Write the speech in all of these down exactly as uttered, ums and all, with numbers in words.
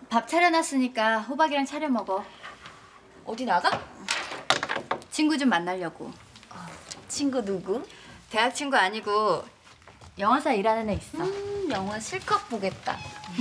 밥 차려놨으니까 호박이랑 차려 먹어. 어디 나가? 친구 좀 만나려고. 친구 누구? 대학 친구 아니고 영화사 일하는 애 있어. 음, 영화 실컷 보겠다.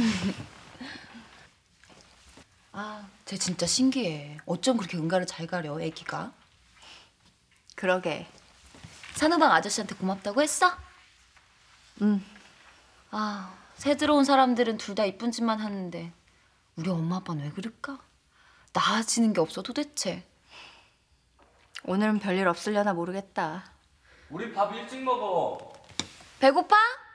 아, 쟤 진짜 신기해. 어쩜 그렇게 은가를 잘 가려, 애기가. 그러게. 산후방 아저씨한테 고맙다고 했어? 응. 아, 새 들어온 사람들은 둘 다 이쁜 짓만 하는데 우리 엄마 아빠는 왜 그럴까? 나아지는 게 없어 도대체. 오늘은 별일 없으려나 모르겠다. 우리 밥 일찍 먹어. 배고파?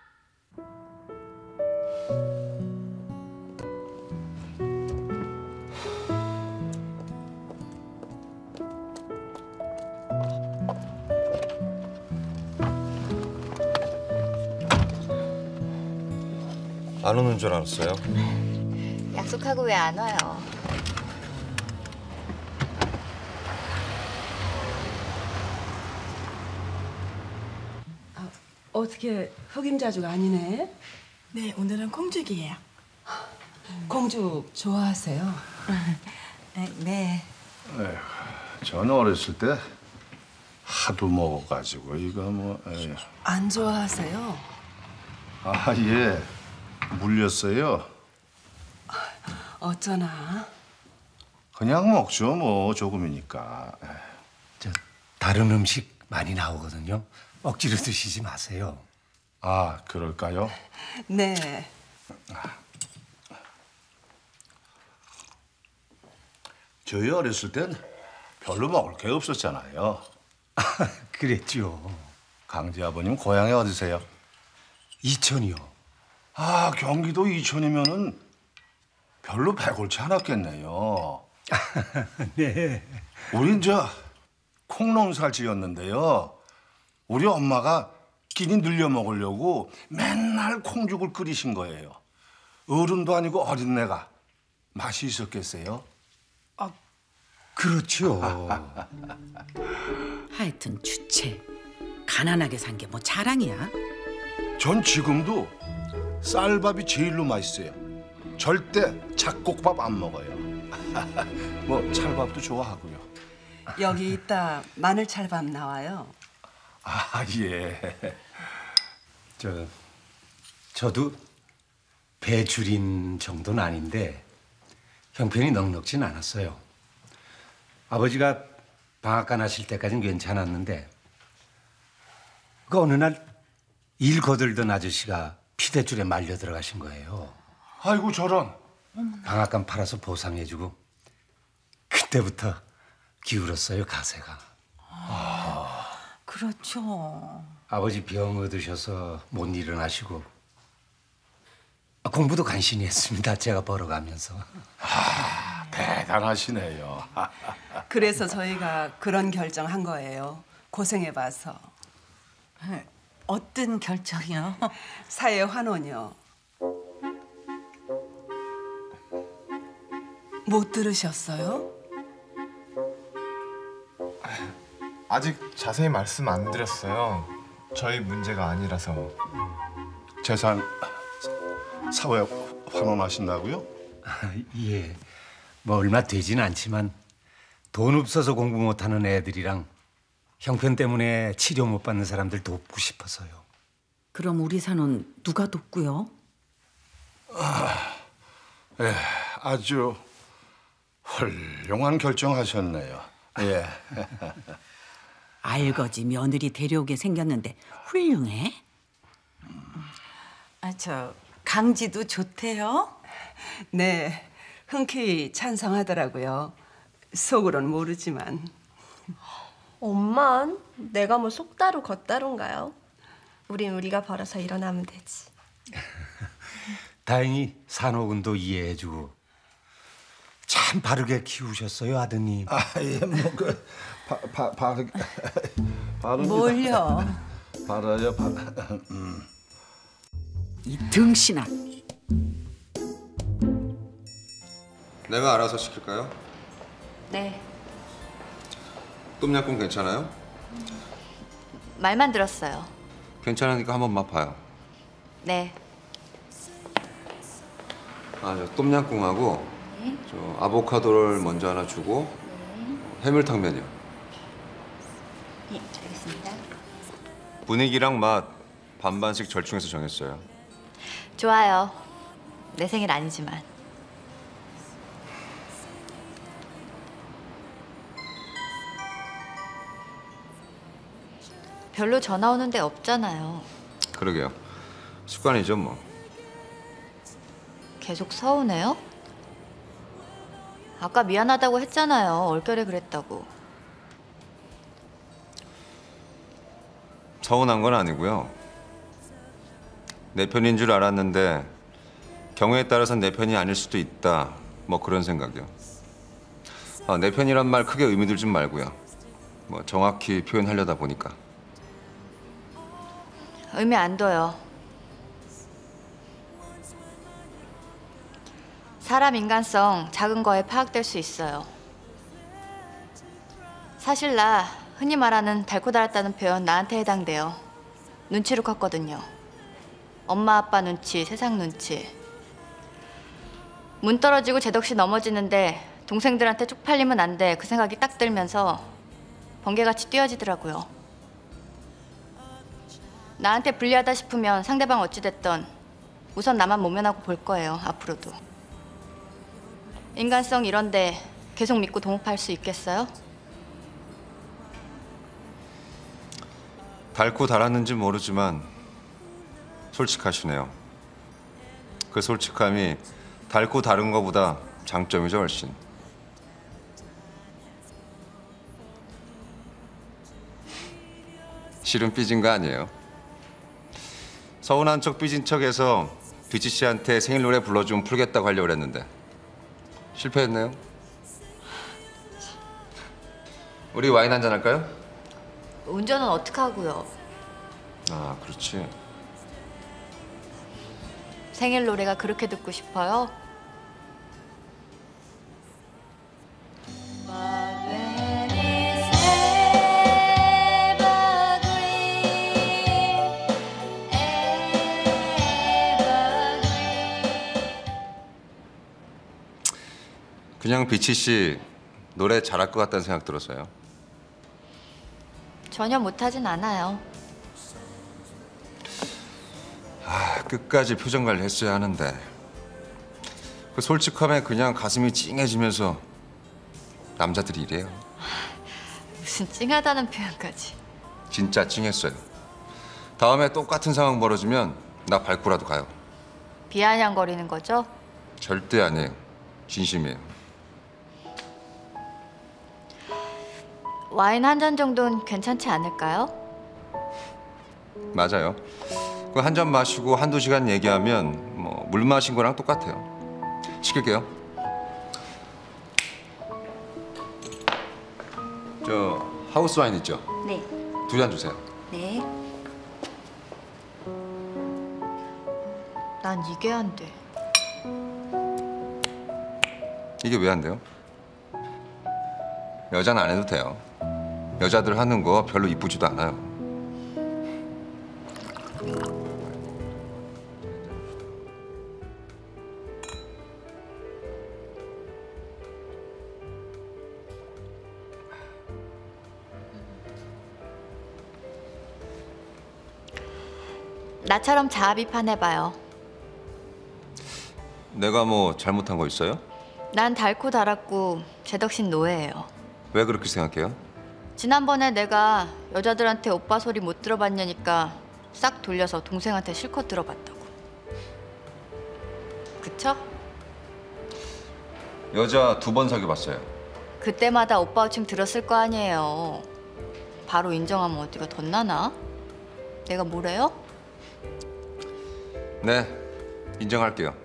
안 오는 줄 알았어요. 약속하고 왜 안 와요? 아, 어떻게 흑임자주가 아니네? 네, 오늘은 콩죽이에요. 공죽 좋아하세요? 네. 에휴, 저는 어렸을 때 하도 먹어가지고 이거 뭐... 에휴. 안 좋아하세요? 아, 예. 물렸어요. 어쩌나? 그냥 먹죠, 뭐 조금이니까. 저 다른 음식 많이 나오거든요. 억지로 드시지 마세요. 아, 그럴까요? 네. 저희 어렸을 땐 별로 먹을 게 없었잖아요. 그랬죠. 강지 아버님 고향이 어디세요? 이천이요. 아, 경기도 이천이면은 별로 배골치 않았겠네요. 네. 우린 저 콩농사를 지었는데요. 우리 엄마가 끼니 늘려 먹으려고 맨날 콩죽을 끓이신 거예요. 어른도 아니고 어린애가 맛이 있었겠어요? 아, 그렇죠. 하여튼 주체. 가난하게 산 게 뭐 자랑이야? 전 지금도 쌀밥이 제일로 맛있어요. 절대 잡곡밥 안 먹어요. 뭐 찰밥도 좋아하고요. 여기 있다 마늘찰밥 나와요. 아, 예. 저 저도 배 줄인 정도는 아닌데 형편이 넉넉진 않았어요. 아버지가 방앗간 하실 때까지는 괜찮았는데 그 어느 날 일 거들던 아저씨가 피대줄에 말려 들어가신 거예요. 아이고, 저런. 방앗간 팔아서 보상해주고 그때부터 기울었어요, 가세가. 아, 그렇죠. 아버지 병 얻으셔서 못 일어나시고 공부도 간신히 했습니다. 제가 벌어가면서. 아, 대단하시네요. 그래서 저희가 그런 결정한 거예요. 고생해봐서. 어떤 결정이요? 사회 환원이요. 못 들으셨어요? 아직 자세히 말씀 안 드렸어요. 저희 문제가 아니라서. 재산 사회 환원하신다고요? 예, 뭐 얼마 되진 않지만 돈 없어서 공부 못하는 애들이랑 형편 때문에 치료 못 받는 사람들 돕고 싶어서요. 그럼 우리 산은 누가 돕고요? 아, 예, 아주 훌륭한 결정하셨네요. 예. 알거지 며느리 데려오게 생겼는데 훌륭해? 아, 저 강지도 좋대요? 네, 흔쾌히 찬성하더라고요. 속으론 모르지만. 엄만, 내가 뭐 속다루 겉다루인가요? 우린 우리가 벌어서 일어나면 되지. 다행히 산호군도 이해해주고 참 바르게 키우셨어요, 아드님. 아, 예, 뭐그 바, 바르 바르 뭘요? 바라요, 바. 음. 이 등신아. 내가 알아서 시킬까요? 네. 똠양꿍 괜찮아요? 말만 들었어요. 괜찮으니까 한번 맛봐요. 네. 아, 저 똠양꿍하고 네. 저 아보카도를 먼저 하나 주고 해물탕면이요. 예, 알겠습니다. 분위기랑 맛 반반씩 절충해서 정했어요. 좋아요. 내 생일 아니지만. 별로 전화 오는 데 없잖아요. 그러게요. 습관이죠 뭐. 계속 서운해요? 아까 미안하다고 했잖아요. 얼결에 그랬다고. 서운한 건 아니고요. 내 편인 줄 알았는데 경우에 따라서는 내 편이 아닐 수도 있다. 뭐 그런 생각이요. 아, 내 편이란 말 크게 의미 들지 말고요. 뭐 정확히 표현하려다 보니까. 의미 안 둬요. 사람 인간성 작은 거에 파악될 수 있어요. 사실 나 흔히 말하는 달고 달았다는 표현 나한테 해당돼요. 눈치로 컸거든요. 엄마 아빠 눈치, 세상 눈치. 문 떨어지고 제덕씨 넘어지는데 동생들한테 쪽팔리면 안 돼. 그 생각이 딱 들면서 번개같이 뛰어지더라고요. 나한테 불리하다 싶으면 상대방 어찌됐던 우선 나만 모면하고 볼 거예요. 앞으로도. 인간성 이런데 계속 믿고 동업할 수 있겠어요? 닳고 달았는지 모르지만 솔직하시네요. 그 솔직함이 닳고 다른 거보다 장점이죠 훨씬. 실은 삐진 거 아니에요. 서운한 척 삐진 척해서 비치 씨한테 생일 노래 불러주면 풀겠다고 하려고 했는데 실패했네요. 우리 와인 한잔 할까요? 운전은 어떡하고요? 아, 그렇지. 생일 노래가 그렇게 듣고 싶어요? 그냥 비치 씨 노래 잘할 것 같다는 생각 들었어요. 전혀 못하진 않아요. 아, 끝까지 표정 관리 했어야 하는데 그 솔직함에 그냥 가슴이 찡해지면서 남자들이 이래요. 무슨 찡하다는 표현까지. 진짜 찡했어요. 다음에 똑같은 상황 벌어지면 나 밟고라도 가요. 비아냥거리는 거죠? 절대 아니에요. 진심이에요. 와인 한 잔 정도는 괜찮지 않을까요? 맞아요. 그 한 잔 마시고 한두 시간 얘기하면 뭐 물 마신 거랑 똑같아요. 시킬게요. 저 하우스 와인 있죠? 네. 두 잔 주세요. 네. 난 이게 안 돼. 이게 왜 안 돼요? 여자는 안 해도 돼요. 여자들 하는 거 별로 이쁘지도 않아요. 나처럼 자아 비판해봐요. 내가 뭐 잘못한 거 있어요? 난 닳고 달았고 제덕신 노예예요. 왜 그렇게 생각해요? 지난번에 내가 여자들한테 오빠 소리 못 들어봤냐니까 싹 돌려서 동생한테 실컷 들어봤다고. 그쵸? 여자 두 번 사귀어봤어요. 그때마다 오빠 호칭 들었을 거 아니에요. 바로 인정하면 어디가 덧나나? 내가 뭐래요? 네, 인정할게요.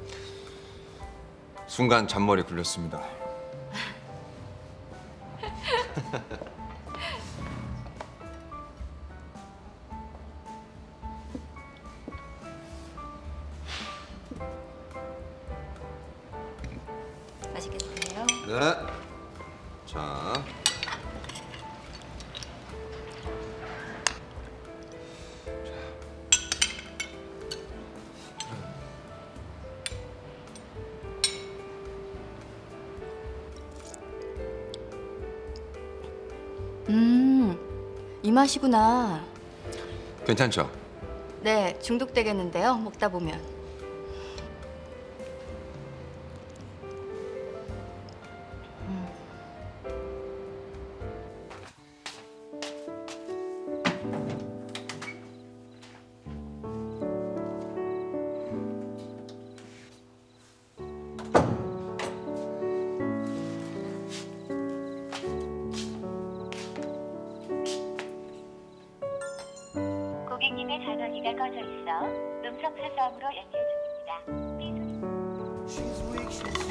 순간 잔머리 굴렸습니다. 맛있게 드세요. 네. 자. 음, 이 맛이구나. 괜찮죠? 네, 중독되겠는데요. 먹다 보면. 고객님의 전화기가 꺼져 있어 음성 사서함으로 연결 중입니다. 삐 소리.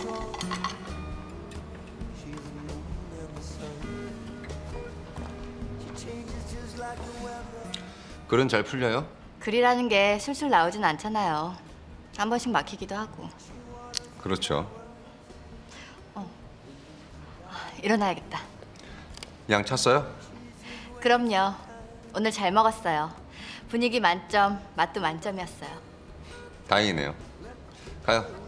글은 잘 풀려요? 글이라는 게 술술 나오진 않잖아요. 한 번씩 막히기도 하고. 그렇죠. 일어나야겠다. 양 찼어요? 그럼요. 오늘 잘 먹었어요. 분위기 만점, 맛도 만점이었어요. 다행이네요. 가요.